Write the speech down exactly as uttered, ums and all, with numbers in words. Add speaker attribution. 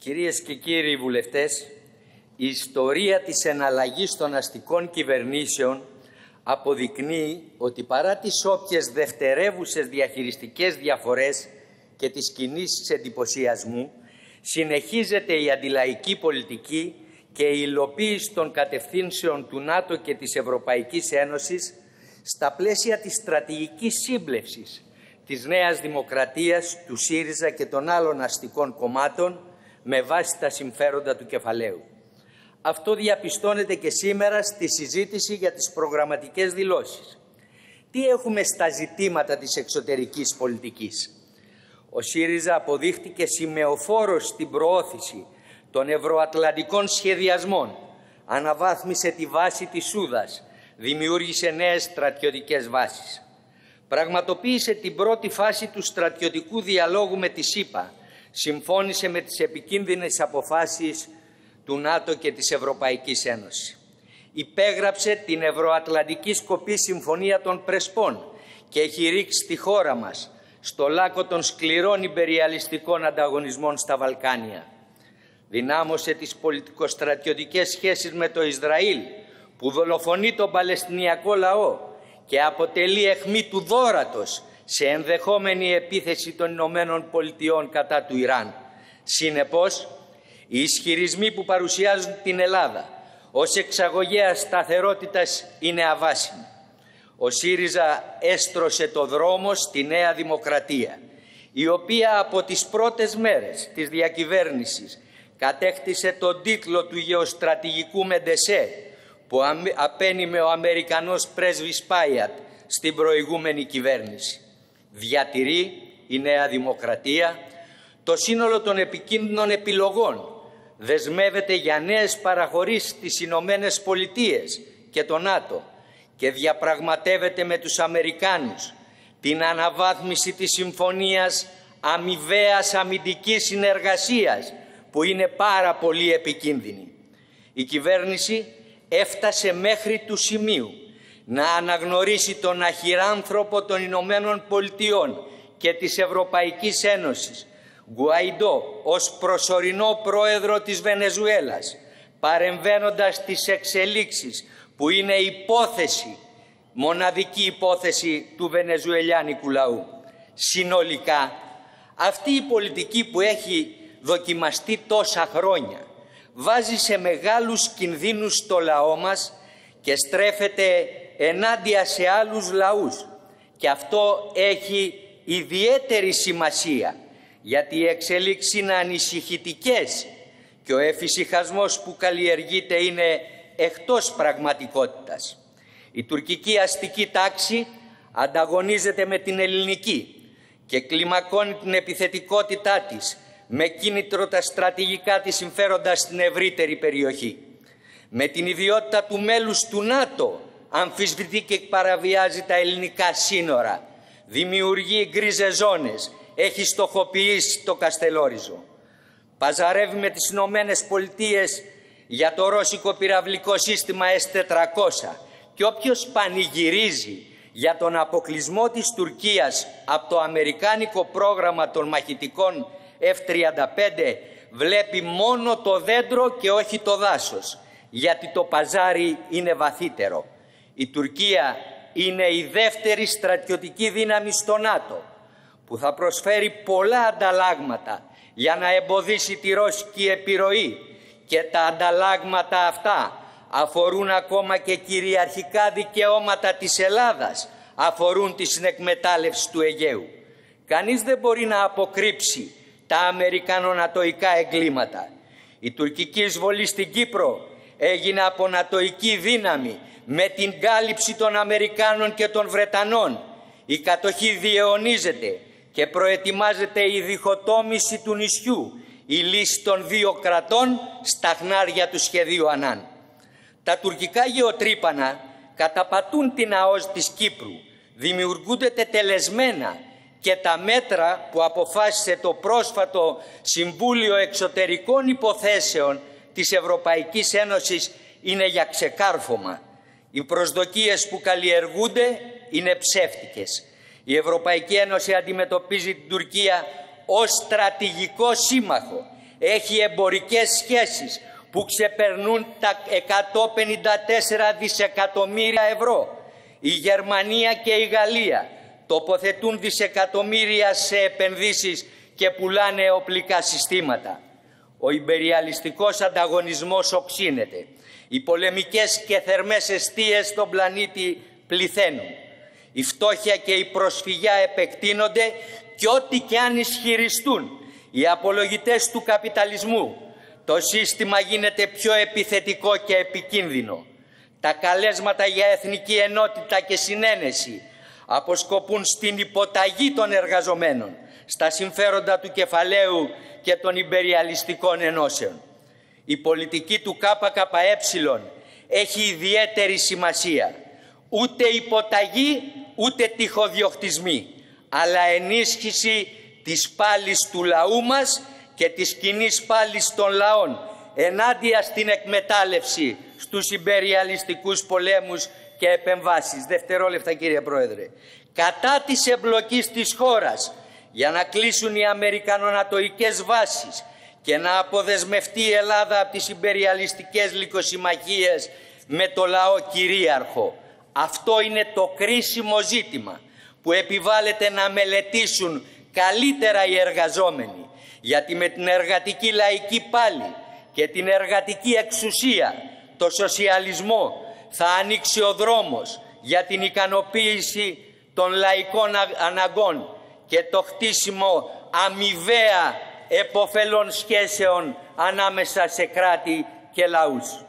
Speaker 1: Κυρίες και κύριοι βουλευτές, η ιστορία της εναλλαγής των αστικών κυβερνήσεων αποδεικνύει ότι παρά τις όποιες δευτερεύουσες διαχειριστικές διαφορές και τις κινήσεις εντυπωσιασμού, συνεχίζεται η αντιλαϊκή πολιτική και η υλοποίηση των κατευθύνσεων του ΝΑΤΟ και της Ευρωπαϊκής Ένωσης στα πλαίσια της στρατηγικής σύμπλευσης της Νέας Δημοκρατίας, του ΣΥΡΙΖΑ και των άλλων αστικών κομμάτων με βάση τα συμφέροντα του κεφαλαίου. Αυτό διαπιστώνεται και σήμερα στη συζήτηση για τις προγραμματικές δηλώσεις. Τι έχουμε στα ζητήματα της εξωτερικής πολιτικής? Ο ΣΥΡΙΖΑ αποδείχτηκε σημεοφόρος στην προώθηση των ευρωατλαντικών σχεδιασμών, αναβάθμισε τη βάση της Σούδας, δημιούργησε νέες στρατιωτικές βάσεις. Πραγματοποίησε την πρώτη φάση του στρατιωτικού διαλόγου με τη ΣΥΠΑ, συμφώνησε με τις επικίνδυνες αποφάσεις του ΝΑΤΟ και της Ευρωπαϊκής Ένωσης. Υπέγραψε την Ευρωατλαντική Σκοπή Συμφωνία των Πρεσπών και έχει ρίξει τη χώρα μας στο λάκκο των σκληρών ιμπεριαλιστικών ανταγωνισμών στα Βαλκάνια. Δυνάμωσε τις πολιτικοστρατιωτικές σχέσεις με το Ισραήλ, που δολοφονεί τον Παλαιστινιακό λαό και αποτελεί αιχμή του δώρατος σε ενδεχόμενη επίθεση των Ηνωμένων Πολιτειών κατά του Ιράν. Συνεπώς, οι ισχυρισμοί που παρουσιάζουν την Ελλάδα ως εξαγωγέα σταθερότητας είναι αβάσιμοι. Ο ΣΥΡΙΖΑ έστρωσε το δρόμο στη Νέα Δημοκρατία, η οποία από τις πρώτες μέρες της διακυβέρνησης κατέκτησε τον τίτλο του γεωστρατηγικού Μεντεσέ, που απένιμε ο Αμερικανός πρέσβης Πάιατ στην προηγούμενη κυβέρνηση. Διατηρεί η Νέα Δημοκρατία το σύνολο των επικίνδυνων επιλογών, δεσμεύεται για νέες παραχωρήσεις στις Ηνωμένες Πολιτείες και το ΝΑΤΟ και διαπραγματεύεται με τους Αμερικάνους την αναβάθμιση της Συμφωνίας Αμοιβαίας Αμυντικής Συνεργασίας, που είναι πάρα πολύ επικίνδυνη. Η κυβέρνηση έφτασε μέχρι του σημείου να αναγνωρίσει τον αχυράνθρωπο των Ηνωμένων Πολιτειών και της Ευρωπαϊκής Ένωσης, Γκουαϊντό, ως προσωρινό πρόεδρο της Βενεζουέλας, παρεμβαίνοντας τις εξελίξεις που είναι υπόθεση, μοναδική υπόθεση του βενεζουελιάνικου λαού. Συνολικά, αυτή η πολιτική που έχει δοκιμαστεί τόσα χρόνια βάζει σε μεγάλους κινδύνους το λαό μας και στρέφεται ενάντια σε άλλους λαούς. Και αυτό έχει ιδιαίτερη σημασία, γιατί οι εξελίξεις είναι ανησυχητικές και ο εφησυχασμός που καλλιεργείται είναι εκτός πραγματικότητας. Η τουρκική αστική τάξη ανταγωνίζεται με την ελληνική και κλιμακώνει την επιθετικότητά της με κίνητρο τα στρατηγικά της συμφέροντα στην ευρύτερη περιοχή. Με την ιδιότητα του μέλους του ΝΑΤΟ αμφισβητεί και παραβιάζει τα ελληνικά σύνορα, δημιουργεί γκρίζες ζώνες, έχει στοχοποιήσει το Καστελόριζο. Παζαρεύει με τις Ηνωμένες Πολιτείες για το ρώσικο πυραυλικό σύστημα ες τετρακόσια και όποιος πανηγυρίζει για τον αποκλεισμό της Τουρκίας από το αμερικάνικο πρόγραμμα των μαχητικών εφ τριάντα πέντε βλέπει μόνο το δέντρο και όχι το δάσος, γιατί το παζάρι είναι βαθύτερο. Η Τουρκία είναι η δεύτερη στρατιωτική δύναμη στο ΝΑΤΟ, που θα προσφέρει πολλά ανταλλάγματα για να εμποδίσει τη ρώσικη επιρροή, και τα ανταλλάγματα αυτά αφορούν ακόμα και κυριαρχικά δικαιώματα της Ελλάδας, αφορούν τη συνεκμετάλλευση του Αιγαίου. Κανείς δεν μπορεί να αποκρύψει τα αμερικανο-νατοϊκά εγκλήματα. Η τουρκική εισβολή στην Κύπρο έγινε από νατοϊκή δύναμη με την κάλυψη των Αμερικάνων και των Βρετανών. Η κατοχή διαιωνίζεται και προετοιμάζεται η διχοτόμηση του νησιού, η λύση των δύο κρατών στα χνάρια του σχεδίου Ανάν. Τα τουρκικά γεωτρύπανα καταπατούν την ΑΟΣ της Κύπρου, δημιουργούνται τετελεσμένα και τα μέτρα που αποφάσισε το πρόσφατο Συμβούλιο Εξωτερικών Υποθέσεων της Ευρωπαϊκής Ένωσης είναι για ξεκάρφωμα. Οι προσδοκίες που καλλιεργούνται είναι ψεύτικες. Η Ευρωπαϊκή Ένωση αντιμετωπίζει την Τουρκία ως στρατηγικό σύμμαχο, έχει εμπορικές σχέσεις που ξεπερνούν τα εκατόν πενήντα τέσσερα δισεκατομμύρια ευρώ. Η Γερμανία και η Γαλλία τοποθετούν δισεκατομμύρια σε επενδύσεις και πουλάνε οπλικά συστήματα. Ο ιμπεριαλιστικός ανταγωνισμός οξύνεται. Οι πολεμικές και θερμές εστίες στον πλανήτη πληθαίνουν. Η φτώχεια και η προσφυγιά επεκτείνονται και ό,τι και αν ισχυριστούν οι απολογητές του καπιταλισμού, το σύστημα γίνεται πιο επιθετικό και επικίνδυνο. Τα καλέσματα για εθνική ενότητα και συνένεση αποσκοπούν στην υποταγή των εργαζομένων, στα συμφέροντα του κεφαλαίου και των ιμπεριαλιστικών ενώσεων. Η πολιτική του ΚΚΕ έχει ιδιαίτερη σημασία. Ούτε υποταγή, ούτε τυχοδιοκτισμοί, αλλά ενίσχυση της πάλης του λαού μας και της κοινής πάλης των λαών ενάντια στην εκμετάλλευση στους ιμπεριαλιστικούς πολέμους και επεμβάσεις. Δευτερόλεπτα, κύριε Πρόεδρε. Κατά της εμπλοκής της χώρας για να κλείσουν οι αμερικανονατοικές βάσεις και να αποδεσμευτεί η Ελλάδα από τις ιμπεριαλιστικές λυκοσυμμαχίες με το λαό κυρίαρχο. Αυτό είναι το κρίσιμο ζήτημα που επιβάλλεται να μελετήσουν καλύτερα οι εργαζόμενοι, γιατί με την εργατική λαϊκή πάλη και την εργατική εξουσία, το σοσιαλισμό, θα ανοίξει ο δρόμος για την ικανοποίηση των λαϊκών αναγκών και το χτίσιμο αμοιβαία επωφελών σχέσεων ανάμεσα σε κράτη και λαούς.